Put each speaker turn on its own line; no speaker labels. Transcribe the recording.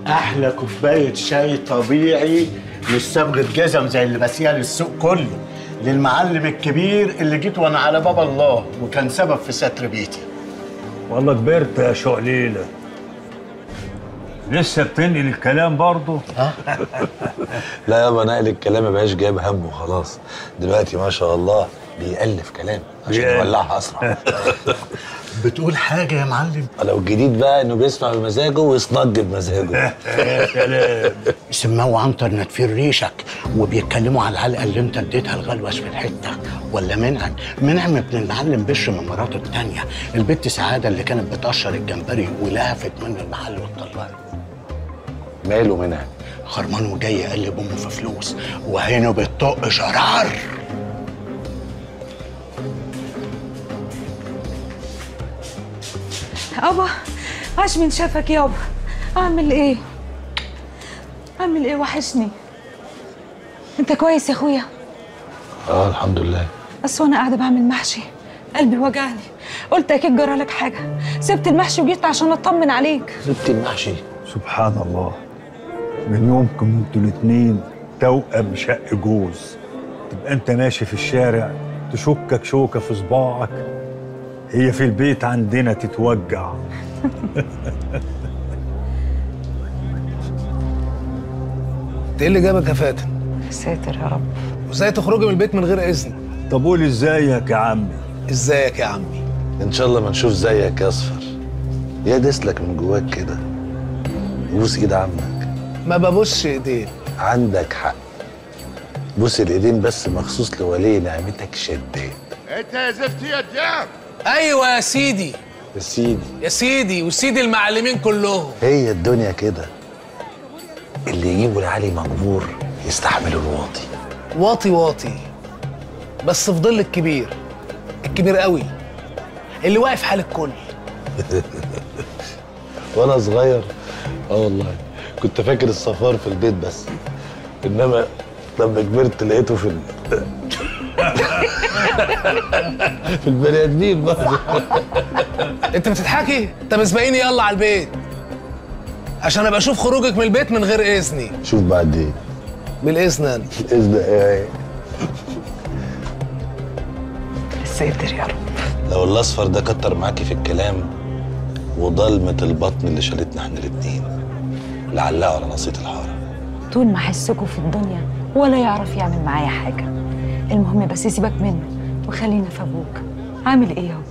احلى كوبايه شاي طبيعي مش صبغه جزم زي اللي بسيها للسوق كله، للمعلم الكبير اللي جيت وانا على باب الله وكان سبب في ستر بيتي.
والله كبرت يا شعليله، لسه بتنقل الكلام برضه؟
لا يابا، نقل الكلام مبقاش جايب همه خلاص. دلوقتي ما شاء الله بيألف كلام عشان يولعها اسرع.
بتقول حاجه يا معلم؟
لو الجديد بقى انه بيسمع بمزاجه ويصنج بمزاجه.
يا سلام.
سماوا عنتر نتفير ريشك وبيتكلموا على العلقه اللي انت اديتها الغلوش في الحته، ولا منعم ابن المعلم بشر من مراته الثانيه، البت سعاده اللي كانت بتقشر الجمبري ولهفت من المحل واتطلقت.
ماله منعم؟
خرمان وجاي يقلب امه في فلوس وعينه بتطق شرار.
يابا عاش من شافك يابا. اعمل ايه وحشني. انت كويس يا اخويا؟
الحمد لله.
بس وانا قاعده بعمل محشي قلبي وجعني، قلت اكيد جرالك حاجه، سبت المحشي وجيت عشان اطمن عليك.
سبت المحشي؟
سبحان الله، من يومكم انتوا الاتنين توأم شق جوز، تبقى انت ماشي في الشارع تشكك شوكه في صباعك، هي في البيت عندنا تتوجع.
انت ايه اللي جابك يا فاتن؟
ساتر يا رب.
وازاي تخرجي من البيت من غير اذن؟
طب قول ازيك يا عمي.
ازيك يا عمي؟
ان شاء الله ما نشوف زيك يا اصفر. يا دسلك من جواك كده. بوس ايد عمك.
ما ببوسش ايدين.
عندك حق، بوس الايدين بس مخصوص لولي نعمتك شداد.
انت يا زفتي يا دياب.
ايوه يا سيدي.
يا سيدي.
يا سيدي وسيدي المعلمين كلهم.
هي الدنيا كده، اللي يجيبوا العالي مجبور يستحملوا الواطي.
واطي بس في ظل الكبير قوي اللي واقف حال الكل.
وانا صغير والله كنت فاكر الصفار في البيت بس، انما لما كبرت لقيته في في البني ادمين برضه.
انت بتضحكي؟ طب اسبقيني يلا على البيت عشان ابقى اشوف خروجك من البيت من غير اذني.
شوف بعدين.
بالاذن انا.
الاذن ايه؟
ساتر يا رب.
لو الاصفر ده كتر معاكي في الكلام وضلمة البطن اللي شالتنا احنا الاتنين لعلقوا على نصية الحاره.
طول ما احسكوا في الدنيا ولا يعرف يعمل معايا حاجه. المهم بس سيبك منه وخلينا في ابوك. عامل ايه يابا؟